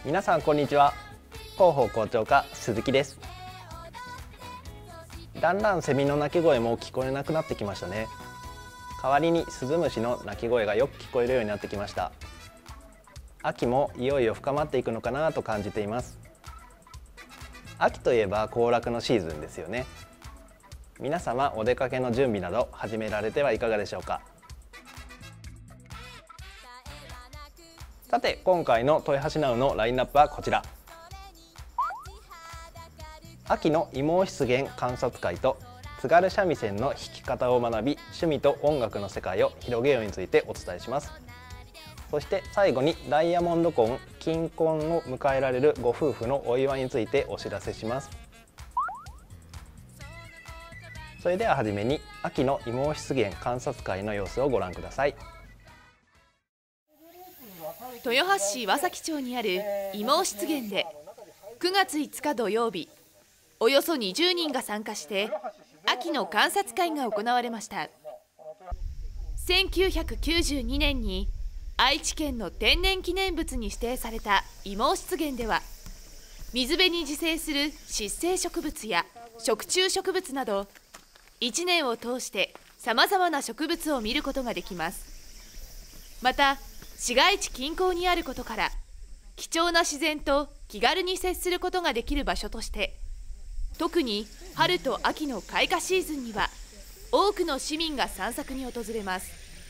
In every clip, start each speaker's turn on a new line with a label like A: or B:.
A: 皆さんこんにちは。広報校長課鈴木です。だんだんセミの鳴き声も聞こえなくなってきましたね。代わりにスズムシの鳴き声がよく聞こえるようになってきました。秋もいよいよ深まっていくのかなと感じています。秋といえば行楽のシーズンですよね。皆様お出かけの準備など始められてはいかがでしょうか。さて今回の豊橋ナウのラインナップはこちら。秋の芋出現観察会と津軽三味線の弾き方を学び、趣味と音楽の世界を広げようについてお伝えします。そして最後にダイヤモンド婚、金婚を迎えられるご夫婦のお祝いについてお知らせします。それでははじめに秋の芋出現観察会の様子をご覧ください。
B: 豊橋市岩崎町にある芋出現で9月5日土曜日、およそ20人が参加して秋の観察会が行われました。1992年に愛知県の天然記念物に指定された芋出現では、水辺に自生する湿生植物や食虫植物など1年を通してさまざまな植物を見ることができます。また市街地近郊にあることから貴重な自然と気軽に接することができる場所として、特に春と秋の開花シーズンには多くの市民が散策に訪れます。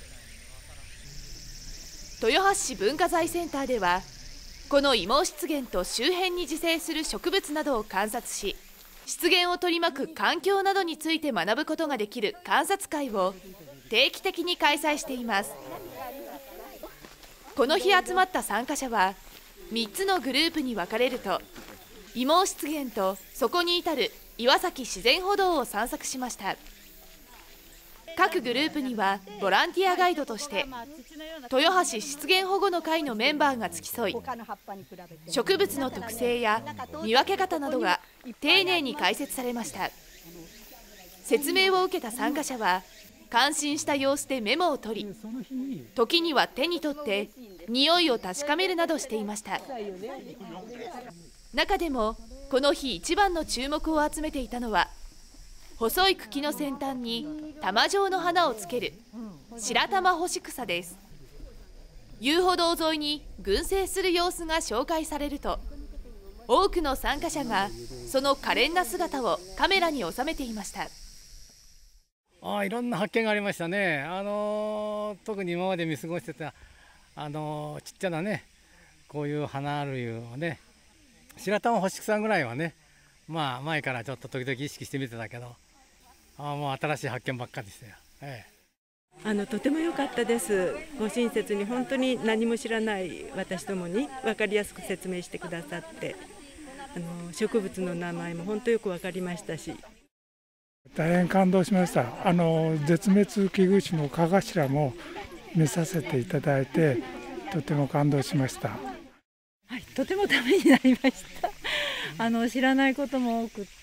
B: 豊橋市文化財センターではこの芋出現と周辺に自生する植物などを観察し、湿原を取り巻く環境などについて学ぶことができる観察会を定期的に開催しています。この日集まった参加者は3つのグループに分かれると、芋出現とそこに至る岩崎自然歩道を散策しました。各グループにはボランティアガイドとして豊橋湿原保護の会のメンバーが付き添い、植物の特性や見分け方などが丁寧に解説されました。説明を受けた参加者は感心した様子でメモを取り、時には手に取って匂いを確かめるなどしていました。中でもこの日一番の注目を集めていたのは、細い茎の先端に玉状の花をつける白玉干し草です。遊歩道沿いに群生する様子が紹介されると、多くの参加者がその可憐な姿をカメラに収めていました。
C: いろんな発見がありましたね。特に今まで見過ごしてたちっちゃなね、こういう花類をね、白玉干し草ぐらいはね、まあ前からちょっと時々意識して見てたけど、もう新しい発見ばっかりでしたよ。
D: とても良かったです。ご親切に本当に何も知らない私どもに分かりやすく説明してくださって、植物の名前も本当よく分かりましたし、
E: 大変感動しました。絶滅危惧種の蚊頭も見させていただいて、とても感動しました。
F: はい、とてもためになりました。知らないことも多くって、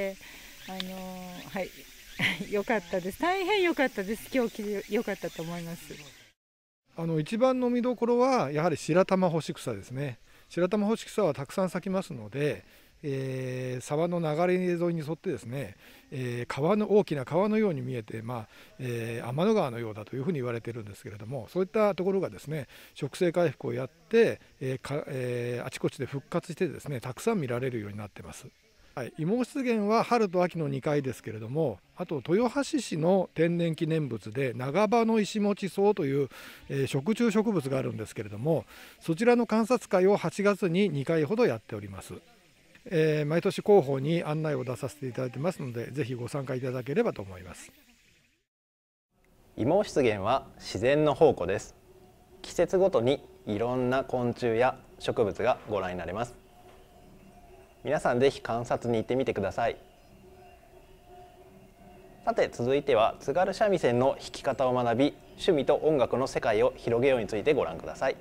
F: はい、良かったです。大変良かったです。今日来て良かったと思います。
G: 一番の見どころはやはり白玉干し草ですね。白玉干し草はたくさん咲きますので、沢の流れ沿いに沿ってですね、大きな川のように見えて、天の川のようだというふうに言われているんですけれども、そういったところがですね、植生回復をやって、あちこちで復活してですね、たくさん見られるようになってます。はい、芋出現は春と秋の2回ですけれども、あと豊橋市の天然記念物で長葉の石持草という、食虫植物があるんですけれども、そちらの観察会を8月に2回ほどやっております。毎年広報に案内を出させていただいてますので、ぜひご参加いただければと思います。
A: 芋出現は自然の宝庫です。季節ごとにいろんな昆虫や植物がご覧になれます。皆さんぜひ観察に行ってみてください。さて続いては津軽三味線の弾き方を学び、趣味と音楽の世界を広げようについてご覧ください。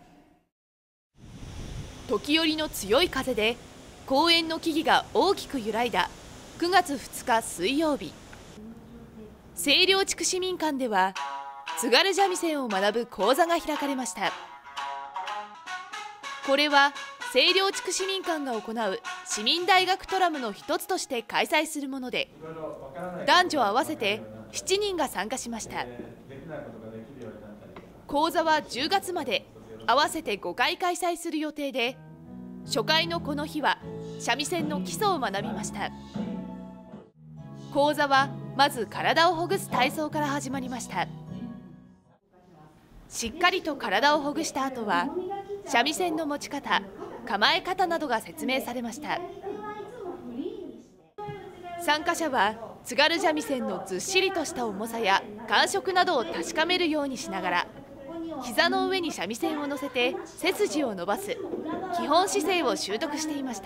B: 時折の強い風で公園の木々が大きく揺らいだ9月2日水曜日、清涼地区市民館では津軽三味線を学ぶ講座が開かれました。これは清涼地区市民館が行う市民大学トラムの一つとして開催するもので、男女合わせて7人が参加しました。講座は10月まで合わせて5回開催する予定で、初回のこの日は三味線の基礎を学びました。講座はまず体をほぐす体操から始まりました。しっかりと体をほぐした後は三味線の持ち方、構え方などが説明されました。参加者は津軽三味線のずっしりとした重さや感触などを確かめるようにしながら、膝の上に三味線を乗せて背筋を伸ばす基本姿勢を習得していました。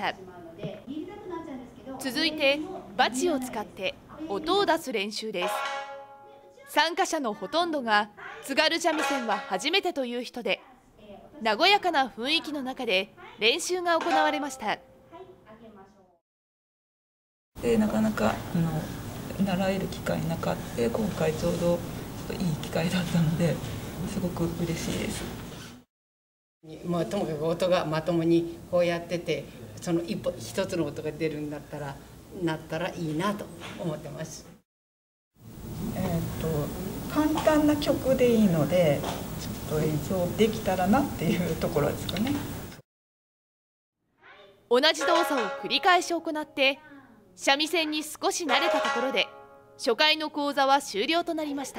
B: 続いてバチを使って音を出す練習です。参加者のほとんどが津軽三味線は初めてという人で、和やかな雰囲気の中で練習が行われました。
H: でなかなか習える機会なかった。今回ちょうどいい機会だったのですごく嬉しいです。
I: ともかく音がまともにこうやってて、その一つの音が出るんだったらなったらいいなと思ってます。
H: 簡単な曲でいいので、ちょっと演奏できたらなっていうところですかね。
B: 同じ動作を繰り返し行って三味線に少し慣れたところで初回の講座は終了となりました。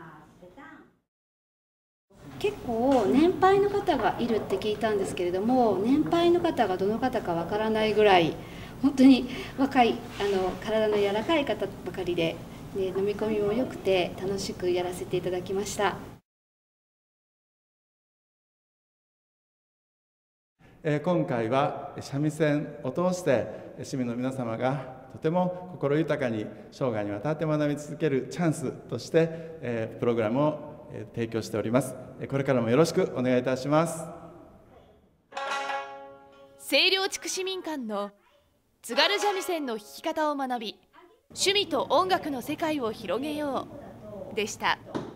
J: 結構年配の方がいるって聞いたんですけれども、年配の方がどの方かわからないぐらい本当に若い体の柔らかい方ばかりで、飲み込みも良くて楽しくやらせていただきました。
K: 今回は三味線を通して市民の皆様がとても心豊かに生涯にわたって学び続けるチャンスとしてプログラムを提供しております。これからもよろしくお願いいたします。
B: 清涼地区市民館の津軽三味線の弾き方を学び、趣味と音楽の世界を広げようでした。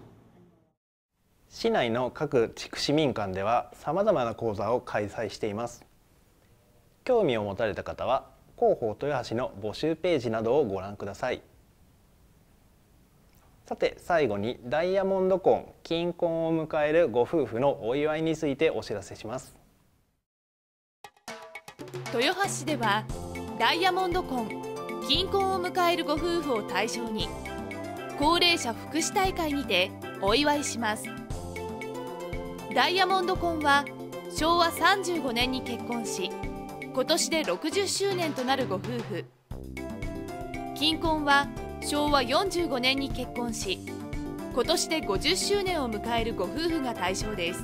A: 市内の各地区市民館ではさまざまな講座を開催しています。興味を持たれた方は広報豊橋の募集ページなどをご覧ください。さて最後にダイヤモンド婚、金婚を迎えるご夫婦のお祝いについてお知らせします。
B: 豊橋市ではダイヤモンド婚、金婚を迎えるご夫婦を対象に高齢者福祉大会にてお祝いします。ダイヤモンド婚は昭和35年に結婚し、今年で60周年となるご夫婦。金婚は昭和45年に結婚し、今年で50周年を迎えるご夫婦が対象です。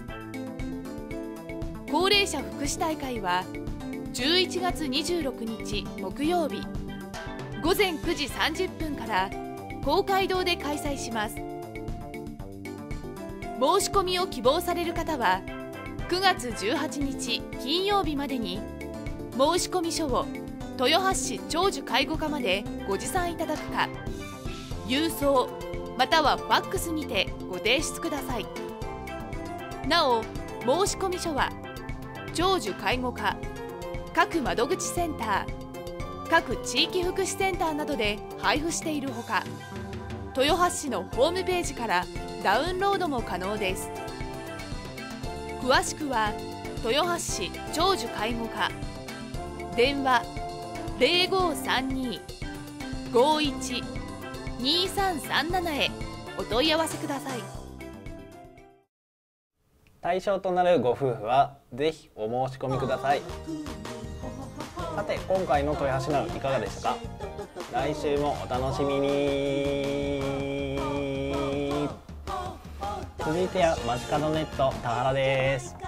B: 高齢者福祉大会は11月26日木曜日午前9時30分から公会堂で開催します。申し込みを希望される方は9月18日金曜日までに申し込み書を豊橋市長寿介護課までご持参いただくか、郵送またはファックスにてご提出ください。なお申し込み書は長寿介護課、各窓口センター、各地域福祉センターなどで配布しているほか、豊橋市のホームページからダウンロードも可能です。詳しくは豊橋市長寿介護課、電話 0532-51-2337 へお問い合わせください。
A: 対象となるご夫婦はぜひお申し込みください。さて今回の豊橋ナウいかがでしたか。来週もお楽しみに。続いては街角ネット田原です。